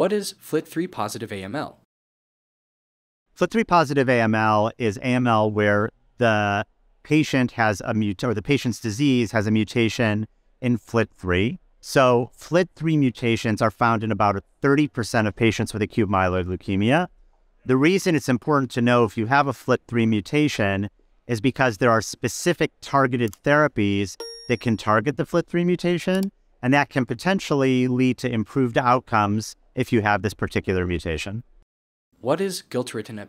What is FLT3-positive AML? FLT3-positive AML is AML where the patient has or the patient's disease has a mutation in FLT3. So FLT3 mutations are found in about 30% of patients with acute myeloid leukemia. The reason it's important to know if you have a FLT3 mutation is because there are specific targeted therapies that can target the FLT3 mutation, and that can potentially lead to improved outcomes if you have this particular mutation. What is gilteritinib?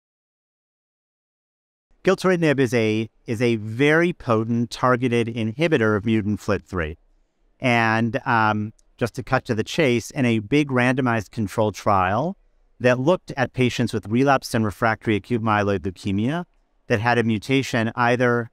Gilteritinib is a very potent targeted inhibitor of mutant FLT3. And just to cut to the chase, in a big randomized controlled trial that looked at patients with relapsed and refractory acute myeloid leukemia that had a mutation in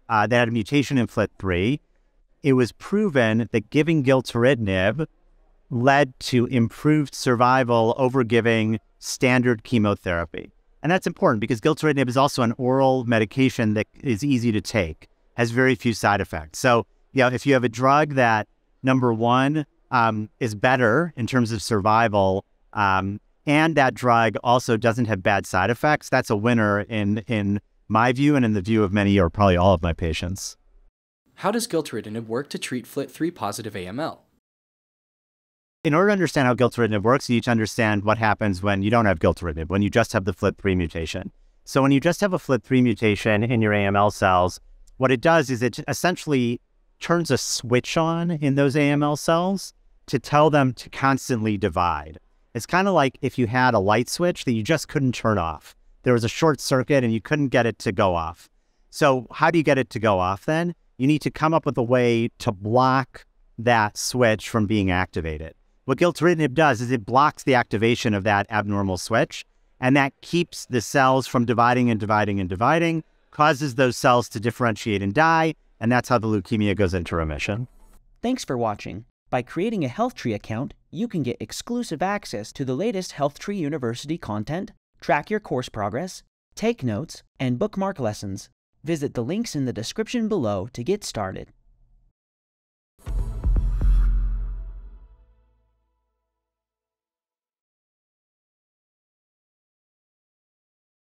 FLT3, it was proven that giving gilteritinib led to improved survival over giving standard chemotherapy. And that's important because gilteritinib is also an oral medication that is easy to take, has very few side effects. So, if you have a drug that, number one, is better in terms of survival, and that drug also doesn't have bad side effects, that's a winner in my view and in the view of many or probably all of my patients. How does gilteritinib work to treat FLT3-positive AML? In order to understand how gilteritinib works, you need to understand what happens when you don't have gilteritinib, when you just have the FLT3 mutation. So when you just have a FLT3 mutation in your AML cells, what it does is it essentially turns a switch on in those AML cells to tell them to constantly divide. It's kind of like if you had a light switch that you just couldn't turn off. There was a short circuit and you couldn't get it to go off. So how do you get it to go off then? You need to come up with a way to block that switch from being activated. What gilteritinib does is it blocks the activation of that abnormal switch, and that keeps the cells from dividing and dividing and dividing, causes those cells to differentiate and die, and that's how the leukemia goes into remission. Thanks for watching. By creating a HealthTree account, you can get exclusive access to the latest HealthTree University content, track your course progress, take notes, and bookmark lessons. Visit the links in the description below to get started.